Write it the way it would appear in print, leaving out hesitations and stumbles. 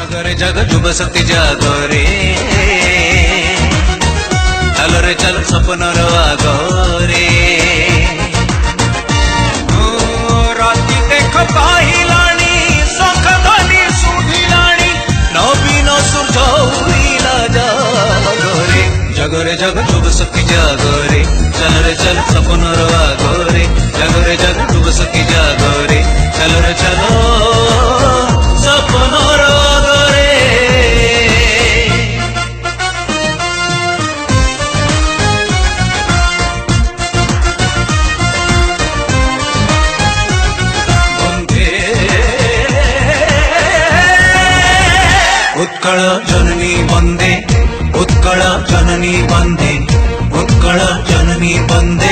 जागरे जग जुग शक्ति जागरे चलो रे चल सपन आगरे राति देख पाहिलानी शंख ध्वनि शुभिलानी नवीन सूर्य उइला जागरे जगरे जग जुग शक्ति जागरे चल रे चल सपन आगरे जगरे जग जुग शक्ति जागरे चलो रे चलो सपन आगरे उत्कल जननी वंदे उत्कल जननी वंदे उत्कल जननी वंदे